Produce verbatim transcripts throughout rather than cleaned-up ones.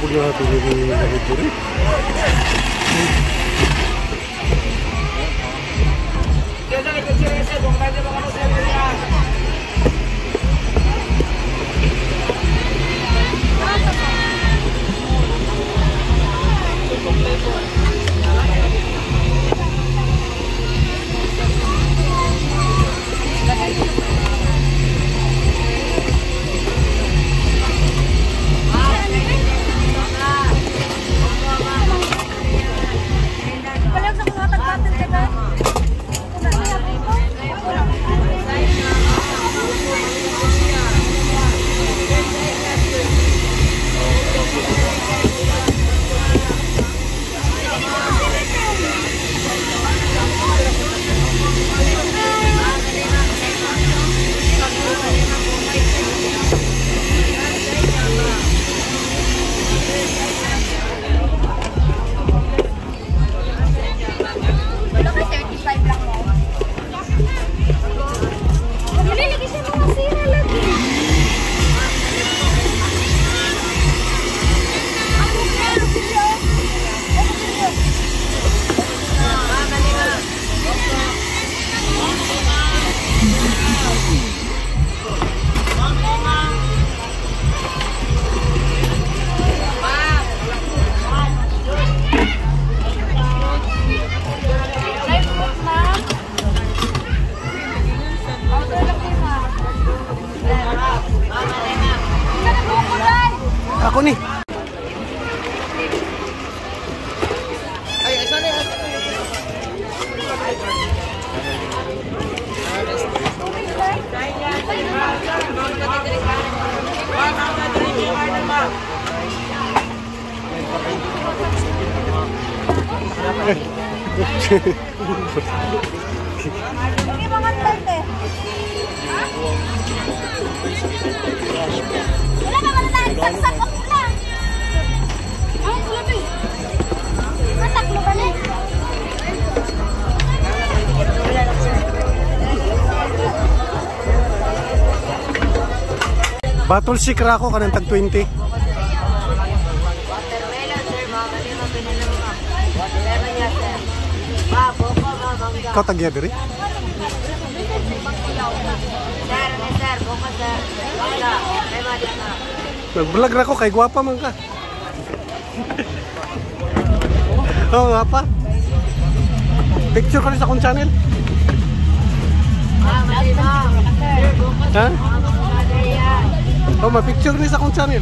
pag nakapili ni David Duri. Ako nih. Ayo, sana ya. Ini banget tante. Wala ka man tayo saksak ako lang. Ay, wala pa. Mataklo ba na? Battle si Krako kanang tag twenty. Watermelon sir, mga lima pinalang ka. Watermelon niya sir. Babo ko, mamangga. Kau tagya diri? Sir, may sir, bukas sir. Wala, may madya na. Nag-vlog ra ko kay gwapa man ka. Oo nga pa. Picture ka rin sa akong channel. Ah, malima. Sir, bukas Ha? mamangga yan. Oh, ma-picture rin sa akong channel.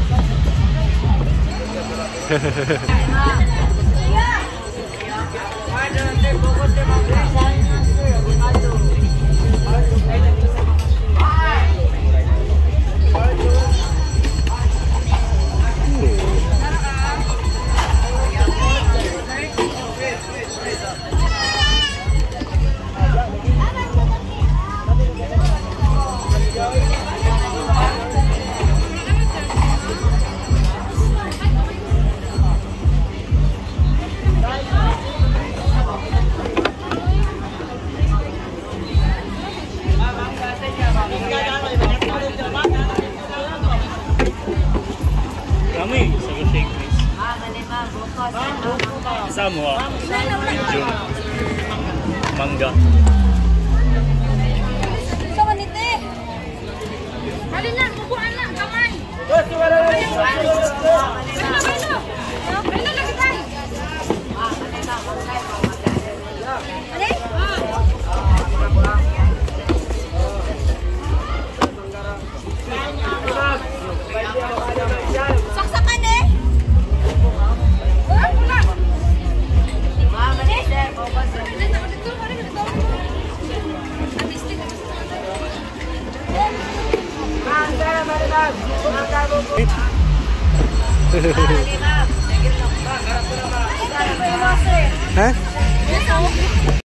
Kami, sa shake please. Ah, malima, bukas. Isa mo ah. Medyo mangga. Sa manite. Halin na, bukuan na, kamay. Saksakan eh. Mama ni sir, bukas. Eh?